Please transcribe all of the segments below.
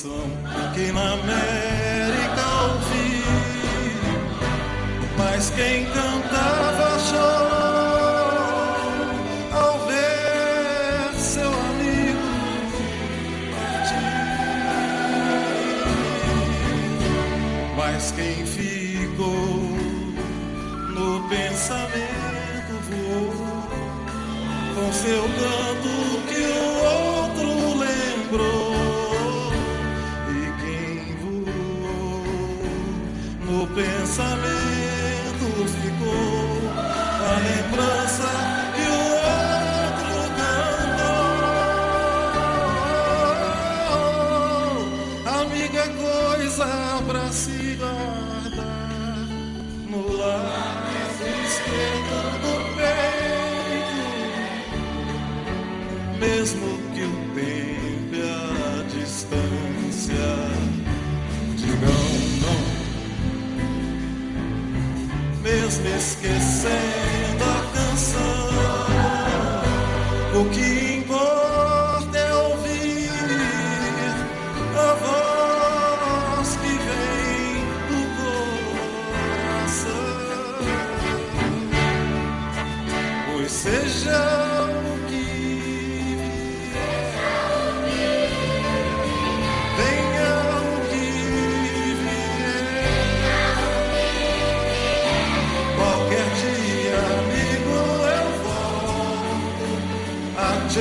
canção que na América ouvi, mas quem cantava chorou ao ver seu amigo partir. Mas quem ficou no pensamento voou com seu canto que o outro lembrou. E quem voou no pensamento ficou a lembrança que o outro cantou. Amiga é coisa pra se guardar no lado esquerdo do peito, mesmo que o tempo e a distância digam não, mesmo esquecendo a canção, o que importa é ouvir a voz que vem do coração, pois seja te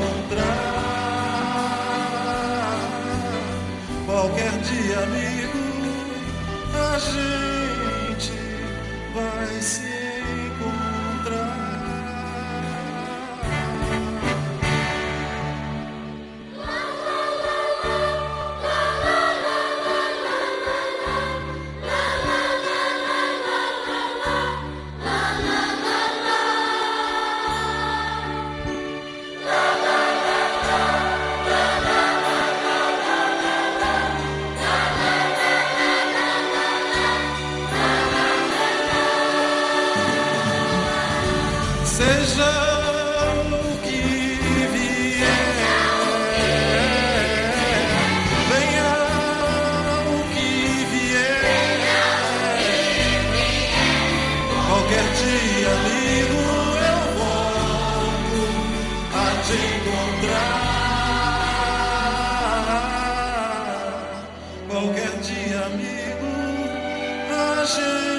encontrar. Qualquer dia, amigo, a gente vai se encontrar. Seja o que vier, venha o que vier, qualquer dia, amigo, eu volto a te encontrar. Qualquer dia, amigo, a gente